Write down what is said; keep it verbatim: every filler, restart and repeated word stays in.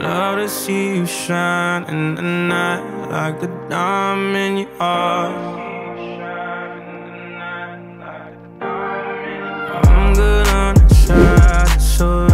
love to see you shine in the night, like the diamond you are. I'm good on the side, so